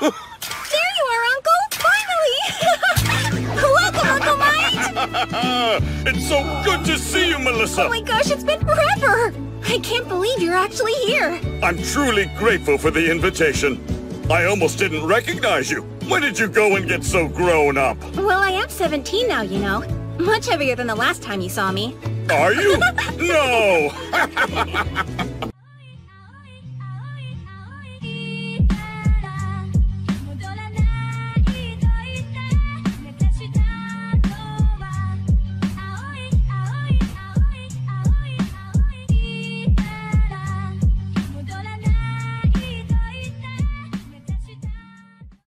There you are, Uncle! Finally! Welcome, Uncle Mike! It's so good to see you, Melissa! Oh my gosh, it's been forever! I can't believe you're actually here! I'm truly grateful for the invitation. I almost didn't recognize you. When did you go and get so grown up? Well, I am 17 now, you know. Much heavier than the last time you saw me. Are you? No!